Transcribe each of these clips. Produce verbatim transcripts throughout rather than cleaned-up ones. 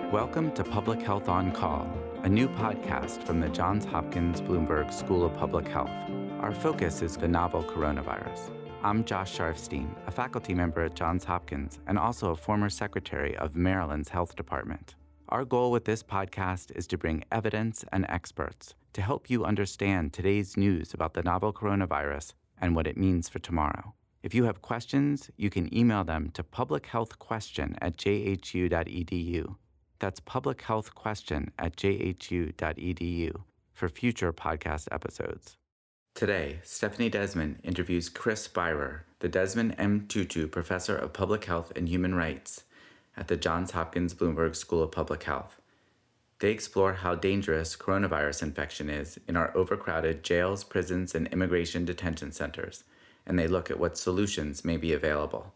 Welcome to Public Health on Call, a new podcast from the Johns Hopkins Bloomberg School of Public Health. Our focus is the novel coronavirus. I'm Josh Sharfstein, a faculty member at Johns Hopkins and also a former secretary of Maryland's Health Department. Our goal with this podcast is to bring evidence and experts to help you understand today's news about the novel coronavirus and what it means for tomorrow. If you have questions, you can email them to publichealthquestion at j h u dot e d u. That's publichealthquestion at j h u dot e d u for future podcast episodes. Today, Stephanie Desmon interviews Chris Beyrer, the Desmond M. Tutu Professor of Public Health and Human Rights at the Johns Hopkins Bloomberg School of Public Health. They explore how dangerous coronavirus infection is in our overcrowded jails, prisons, and immigration detention centers, and they look at what solutions may be available.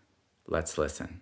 Let's listen.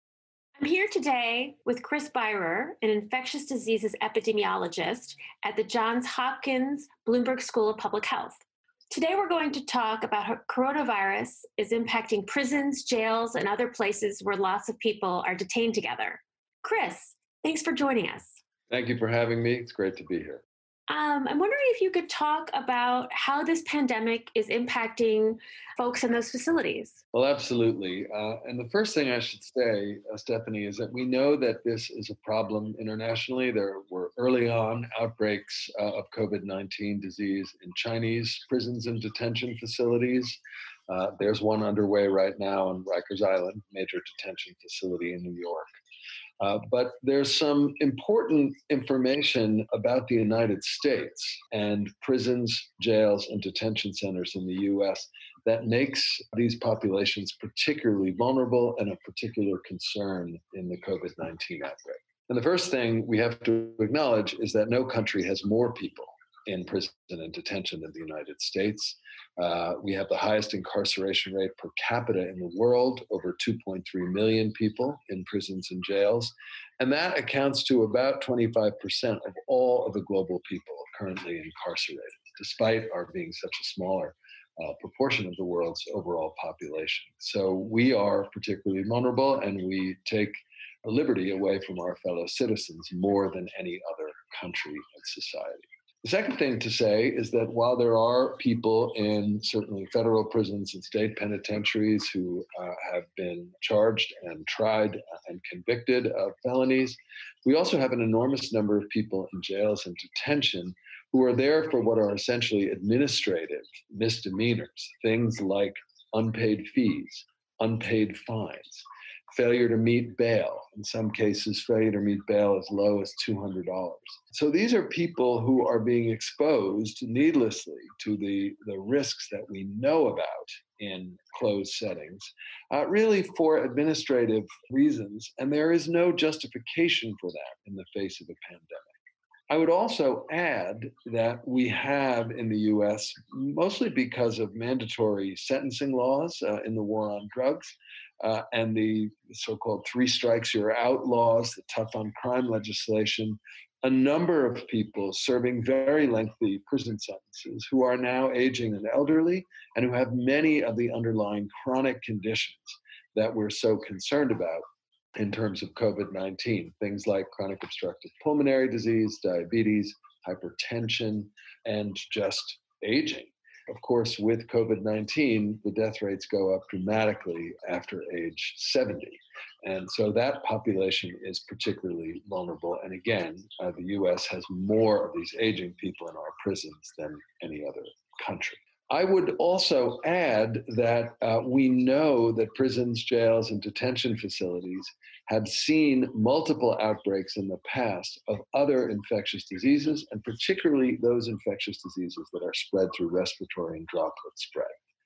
I'm here today with Chris Beyrer, an infectious diseases epidemiologist at the Johns Hopkins Bloomberg School of Public Health. Today we're going to talk about how coronavirus is impacting prisons, jails, and other places where lots of people are detained together. Chris, thanks for joining us. Thank you for having me. It's great to be here. Um, I'm wondering if you could talk about how this pandemic is impacting folks in those facilities. Well, absolutely. Uh, and the first thing I should say, uh, Stephanie, is that we know that this is a problem internationally. There were early on outbreaks uh, of COVID nineteen disease in Chinese prisons and detention facilities. Uh, there's one underway right now on Rikers Island, major detention facility in New York. Uh, but there's some important information about the United States and prisons, jails, and detention centers in the U S that makes these populations particularly vulnerable and of particular concern in the COVID nineteen outbreak. And the first thing we have to acknowledge is that no country has more people in prison and detention than the United States. Uh, we have the highest incarceration rate per capita in the world, over two point three million people in prisons and jails. And that accounts to about twenty-five percent of all of the global people currently incarcerated, despite our being such a smaller uh, proportion of the world's overall population. So we are particularly vulnerable, and we take liberty away from our fellow citizens more than any other country and society. The second thing to say is that while there are people in certainly federal prisons and state penitentiaries who uh, have been charged and tried and convicted of felonies, we also have an enormous number of people in jails and detention who are there for what are essentially administrative misdemeanors, things like unpaid fees, unpaid fines, failure to meet bail, in some cases failure to meet bail as low as two hundred dollars. So these are people who are being exposed needlessly to the, the risks that we know about in closed settings, uh, really for administrative reasons, and there is no justification for that in the face of a pandemic. I would also add that we have in the U S, mostly because of mandatory sentencing laws uh, in the war on drugs, uh, and the so-called three strikes you're out laws, the tough on crime legislation, a number of people serving very lengthy prison sentences who are now aging and elderly and who have many of the underlying chronic conditions that we're so concerned about in terms of COVID nineteen, things like chronic obstructive pulmonary disease, diabetes, hypertension, and just aging. Of course, with COVID nineteen, the death rates go up dramatically after age seventy. And so that population is particularly vulnerable. And again, uh, the U S has more of these aging people in our prisons than any other country. I would also add that uh, we know that prisons, jails, and detention facilities have seen multiple outbreaks in the past of other infectious diseases, and particularly those infectious diseases that are spread through respiratory and droplet spread.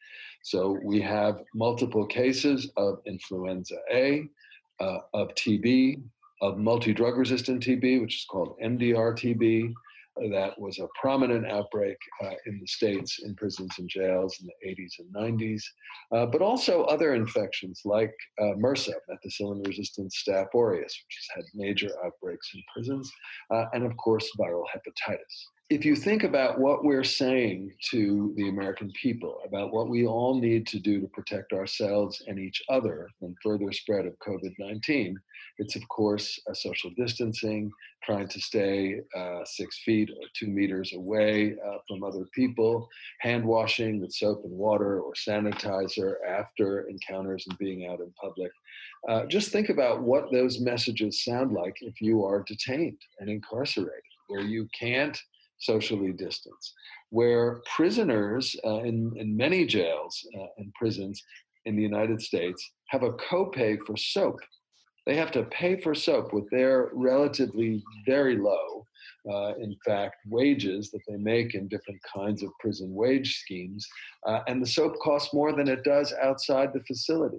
So we have multiple cases of influenza A, uh, of T B, of multi-drug resistant T B, which is called M D R T B. That was a prominent outbreak uh, in the States in prisons and jails in the eighties and nineties, uh, but also other infections like uh, MRSA, methicillin-resistant Staph aureus, which has had major outbreaks in prisons, uh, and of course viral hepatitis. if you think about what we're saying to the American people about what we all need to do to protect ourselves and each other from further spread of COVID nineteen, it's of course a social distancing, trying to stay uh, six feet or two meters away uh, from other people, hand washing with soap and water or sanitizer after encounters and being out in public. Uh, just think about what those messages sound like if you are detained and incarcerated, where you can't socially distance, where prisoners uh, in, in many jails uh, and prisons in the United States have a copay for soap. They have to pay for soap with their relatively very low, uh, in fact, wages that they make in different kinds of prison wage schemes. Uh, and the soap costs more than it does outside the facility.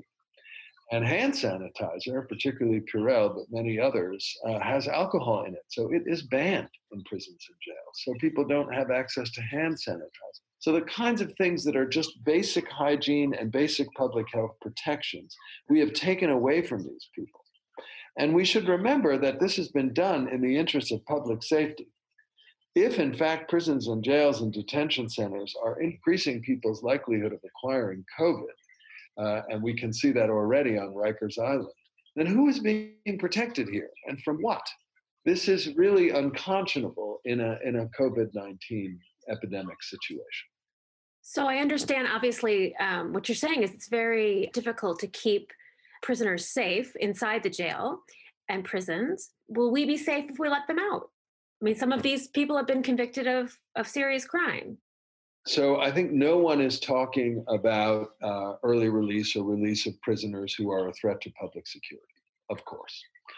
And hand sanitizer, particularly Purell, but many others, uh, has alcohol in it. So it is banned in prisons and jails. So people don't have access to hand sanitizer. So the kinds of things that are just basic hygiene and basic public health protections, we have taken away from these people. And we should remember that this has been done in the interest of public safety. If, in fact, prisons and jails and detention centers are increasing people's likelihood of acquiring COVID, Uh, and we can see that already on Rikers Island, then who is being protected here and from what? This is really unconscionable in a, in a COVID nineteen epidemic situation. So I understand, obviously, um, what you're saying is it's very difficult to keep prisoners safe inside the jail and prisons. Will we be safe if we let them out? I mean, some of these people have been convicted of, of serious crime. So I think no one is talking about uh, early release or release of prisoners who are a threat to public security, of course.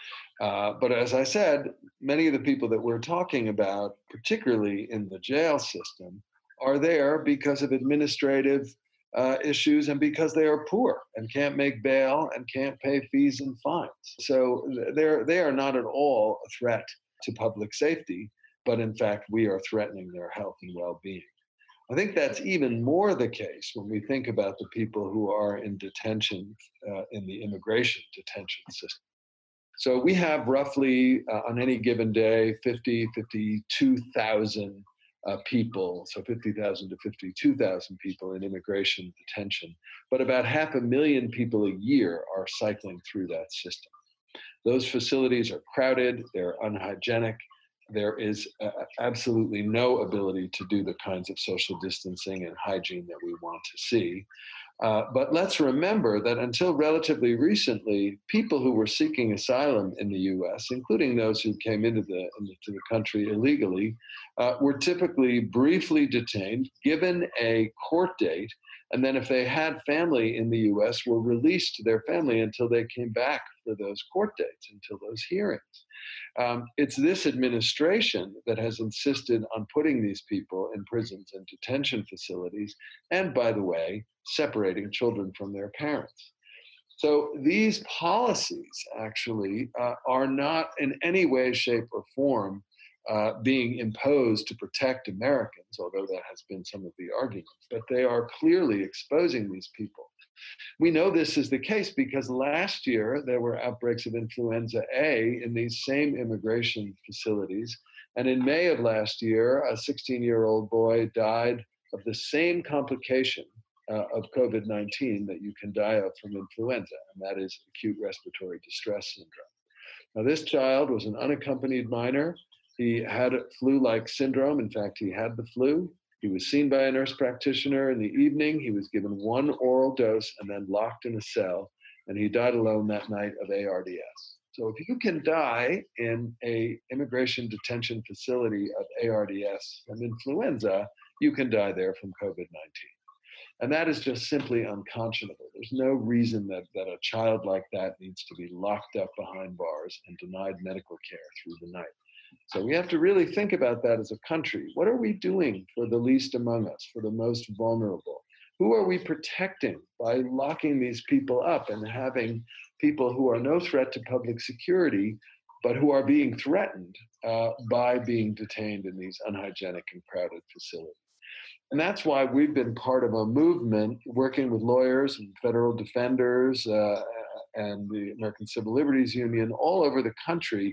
Uh, but as I said, many of the people that we're talking about, particularly in the jail system, are there because of administrative uh, issues and because they are poor and can't make bail and can't pay fees and fines. So they're, they are not at all a threat to public safety, but in fact, we are threatening their health and well-being. I think that's even more the case when we think about the people who are in detention uh, in the immigration detention system. So we have roughly uh, on any given day, fifty, fifty-two thousand uh, people, so fifty thousand to fifty-two thousand people in immigration detention, but about half a million people a year are cycling through that system. Those facilities are crowded, they're unhygienic. There is uh, absolutely no ability to do the kinds of social distancing and hygiene that we want to see. Uh, but let's remember that until relatively recently, people who were seeking asylum in the U S, including those who came into the, into the country illegally, uh, were typically briefly detained, given a court date, and then if they had family in the U S, were released to their family until they came back for those court dates, until those hearings. Um, it's this administration that has insisted on putting these people in prisons and detention facilities, and by the way, separating children from their parents. So these policies actually uh, are not in any way, shape, or form uh, being imposed to protect Americans, although that has been some of the arguments, but they are clearly exposing these people. We know this is the case because last year there were outbreaks of influenza A in these same immigration facilities. And in May of last year, a sixteen-year-old boy died of the same complication uh, of COVID nineteen that you can die of from influenza, and that is acute respiratory distress syndrome. Now, this child was an unaccompanied minor. He had flu-like syndrome. In fact, he had the flu. He was seen by a nurse practitioner in the evening. He was given one oral dose and then locked in a cell, and he died alone that night of A R D S. So if you can die in a immigration detention facility of A R D S from influenza, you can die there from COVID nineteen. And that is just simply unconscionable. There's no reason that, that a child like that needs to be locked up behind bars and denied medical care through the night. So we have to really think about that as a country. What are we doing for the least among us, for the most vulnerable? Who are we protecting by locking these people up and having people who are no threat to public security, but who are being threatened uh, by being detained in these unhygienic and crowded facilities? And that's why we've been part of a movement working with lawyers and federal defenders uh, and the American Civil Liberties Union all over the country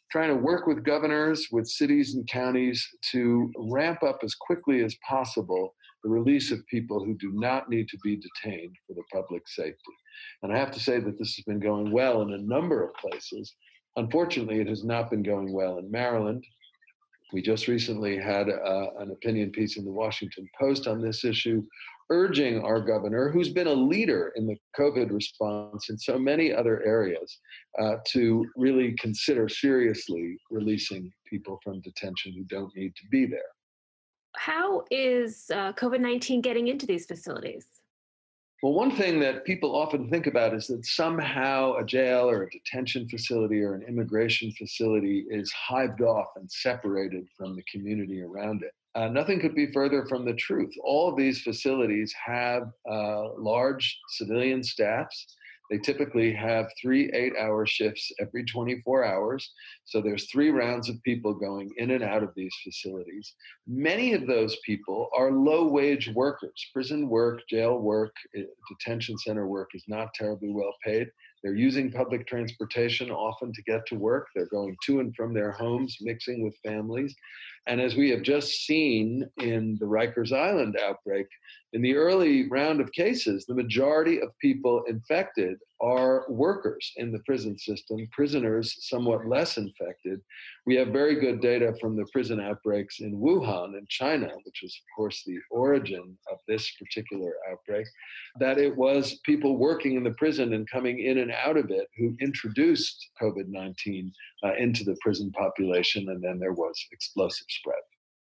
trying to work with governors, with cities and counties to ramp up as quickly as possible the release of people who do not need to be detained for the public safety. And I have to say that this has been going well in a number of places. Unfortunately, it has not been going well in Maryland. We just recently had uh, an opinion piece in the Washington Post on this issue, urging our governor, who's been a leader in the COVID response in so many other areas, uh, to really consider seriously releasing people from detention who don't need to be there. How is uh, COVID nineteen getting into these facilities? Well, one thing that people often think about is that somehow a jail or a detention facility or an immigration facility is hived off and separated from the community around it. Uh, nothing could be further from the truth. All of these facilities have uh, large civilian staffs. They typically have three eight-hour shifts every twenty-four hours. So there's three rounds of people going in and out of these facilities. Many of those people are low-wage workers. Prison work, jail work, detention center work is not terribly well paid. They're using public transportation often to get to work. They're going to and from their homes, mixing with families. And as we have just seen in the Rikers Island outbreak, in the early round of cases, the majority of people infected are workers in the prison system, prisoners somewhat less infected. We have very good data from the prison outbreaks in Wuhan in China, which was, of course, the origin of this particular outbreak, that it was people working in the prison and coming in and out of it who introduced COVID nineteen uh, into the prison population, and then there was explosive spread.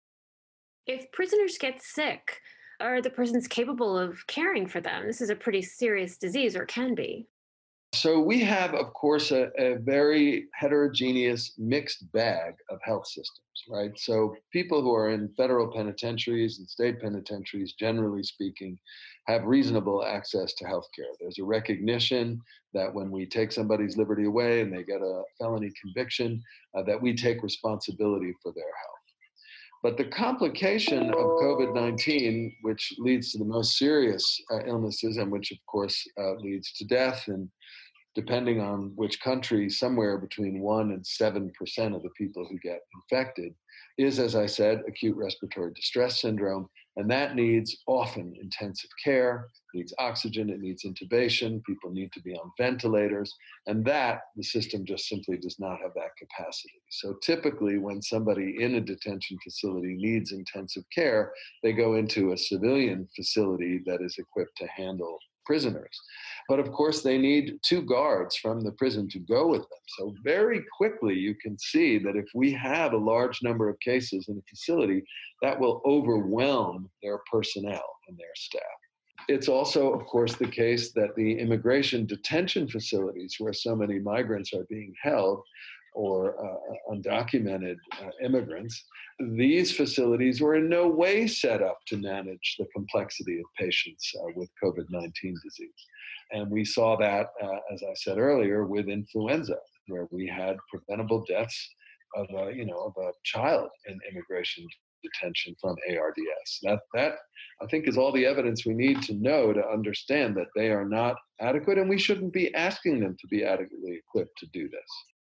If prisoners get sick, are the prisons capable of caring for them? This is a pretty serious disease, or can be. So we have, of course, a, a very heterogeneous mixed bag of health systems, right? So people who are in federal penitentiaries and state penitentiaries, generally speaking, have reasonable access to health care. There's a recognition that when we take somebody's liberty away and they get a felony conviction, uh, that we take responsibility for their health. But the complication of COVID nineteen, which leads to the most serious uh, illnesses and which, of course, uh, leads to death, and depending on which country, somewhere between one and seven percent of the people who get infected, is, as I said, acute respiratory distress syndrome. And that needs often intensive care, needs oxygen, it needs intubation, people need to be on ventilators, and that the system just simply does not have that capacity. So typically when somebody in a detention facility needs intensive care, they go into a civilian facility that is equipped to handle prisoners. But of course, they need two guards from the prison to go with them. So very quickly, you can see that if we have a large number of cases in a facility, that will overwhelm their personnel and their staff. It's also, of course, the case that the immigration detention facilities where so many migrants are being held, or uh, undocumented uh, immigrants, these facilities were in no way set up to manage the complexity of patients uh, with COVID nineteen disease. And we saw that, uh, as I said earlier, with influenza, where we had preventable deaths of a, you know, of a child in immigration detention from A R D S. That, that, I think, is all the evidence we need to know to understand that they are not adequate, and we shouldn't be asking them to be adequately equipped to do this.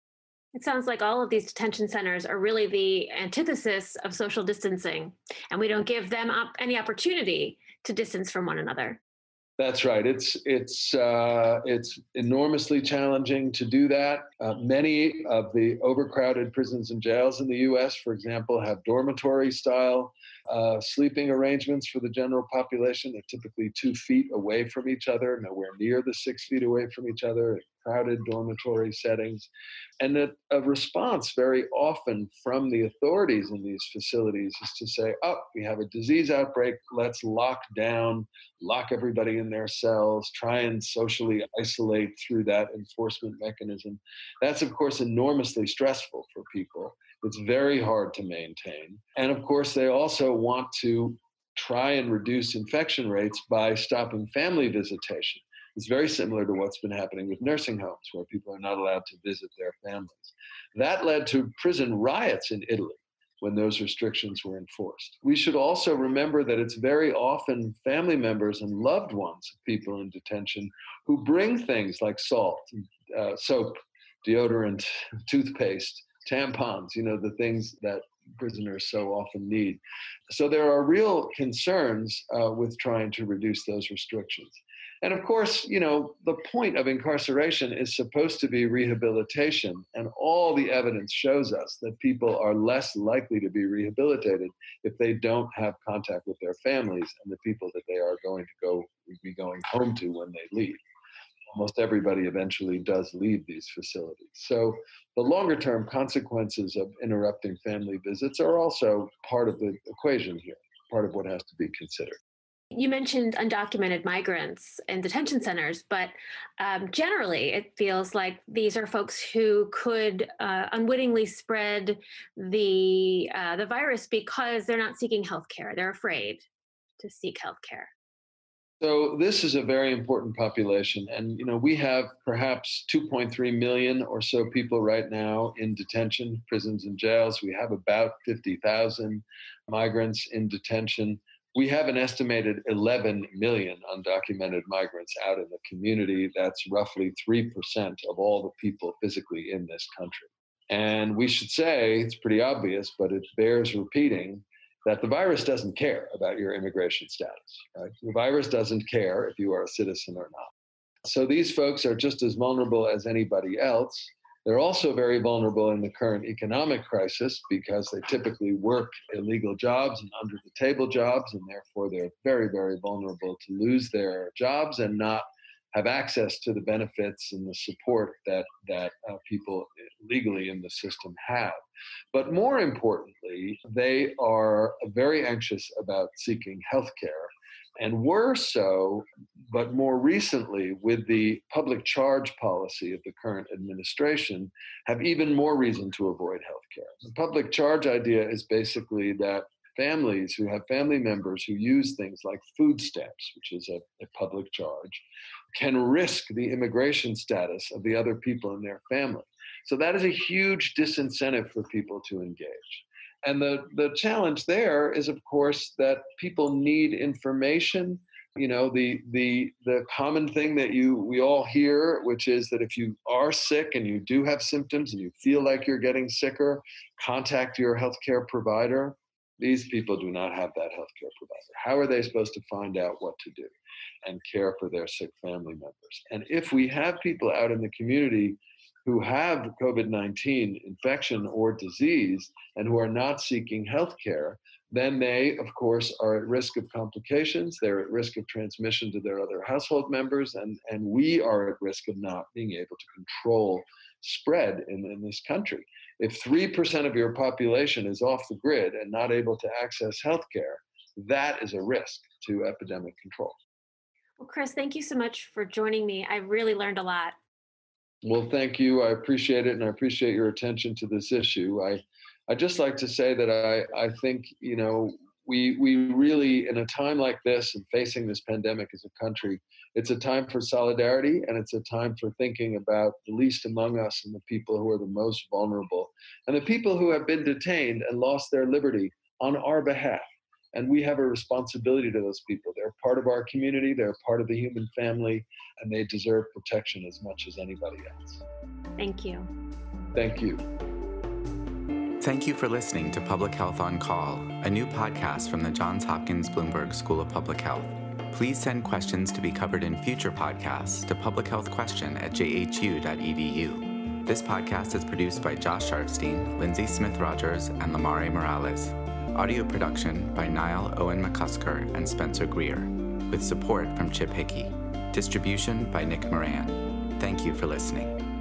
It sounds like all of these detention centers are really the antithesis of social distancing, and we don't give them up any opportunity to distance from one another. That's right. It's it's uh, it's enormously challenging to do that. Uh, many of the overcrowded prisons and jails in the U S, for example, have dormitory-style uh, sleeping arrangements for the general population. They're typically two feet away from each other, nowhere near the six feet away from each other. Crowded dormitory settings, and that a response very often from the authorities in these facilities is to say, oh, we have a disease outbreak, let's lock down, lock everybody in their cells, try and socially isolate through that enforcement mechanism. That's, of course, enormously stressful for people. It's very hard to maintain. And of course, they also want to try and reduce infection rates by stopping family visitation. It's very similar to what's been happening with nursing homes, where people are not allowed to visit their families. That led to prison riots in Italy when those restrictions were enforced. We should also remember that it's very often family members and loved ones of people in detention who bring things like salt, uh, soap, deodorant, toothpaste tampons, you know, the things that prisoners so often need. So there are real concerns uh, with trying to reduce those restrictions. And of course, you know, the point of incarceration is supposed to be rehabilitation. And all the evidence shows us that people are less likely to be rehabilitated if they don't have contact with their families and the people that they are going to go be going home to when they leave. Almost everybody eventually does leave these facilities. So the longer term consequences of interrupting family visits are also part of the equation here, part of what has to be considered. You mentioned undocumented migrants in detention centers, but um, generally it feels like these are folks who could uh, unwittingly spread the uh, the virus because they're not seeking health care. They're afraid to seek health care. So this is a very important population. And, you know, we have perhaps two point three million or so people right now in detention, prisons and jails. We have about fifty thousand migrants in detention. We have an estimated eleven million undocumented migrants out in the community. That's roughly three percent of all the people physically in this country. And we should say, it's pretty obvious, but it bears repeating, that the virus doesn't care about your immigration status, right? The virus doesn't care if you are a citizen or not. So these folks are just as vulnerable as anybody else. They're also very vulnerable in the current economic crisis because they typically work illegal jobs and under the table jobs, and therefore they're very, very vulnerable to lose their jobs and not have access to the benefits and the support that, that uh, people legally in the system have. But more importantly, they are very anxious about seeking health care, and were so, but more recently with the public charge policy of the current administration, have even more reason to avoid health care. The public charge idea is basically that families who have family members who use things like food stamps, which is a, a public charge, can risk the immigration status of the other people in their family. So that is a huge disincentive for people to engage. And the, the challenge there is, of course, that people need information. You know, the the the common thing that you we all hear, which is that if you are sick and you do have symptoms and you feel like you're getting sicker, contact your healthcare provider. These people do not have that healthcare provider. How are they supposed to find out what to do and care for their sick family members? And if we have people out in the community who have COVID nineteen infection or disease and who are not seeking health care, then they, of course, are at risk of complications. They're at risk of transmission to their other household members, and, and we are at risk of not being able to control spread in, in this country. If three percent of your population is off the grid and not able to access health care, that is a risk to epidemic control. Well, Chris, thank you so much for joining me. I really learned a lot. Well, thank you. I appreciate it, and I appreciate your attention to this issue. I, I'd just like to say that I, I think, you know, we we really, in a time like this and facing this pandemic as a country, it's a time for solidarity, and it's a time for thinking about the least among us and the people who are the most vulnerable, and the people who have been detained and lost their liberty on our behalf. And we have a responsibility to those people. They're part of our community, they're part of the human family, and they deserve protection as much as anybody else. Thank you. Thank you. Thank you for listening to Public Health on Call, a new podcast from the Johns Hopkins Bloomberg School of Public Health. Please send questions to be covered in future podcasts to public health question at j h u dot e d u. This podcast is produced by Josh Sharfstein, Lindsay Smith-Rogers, and Lamare Morales. Audio production by Niall Owen McCusker and Spencer Greer, with support from Chip Hickey. Distribution by Nick Moran. Thank you for listening.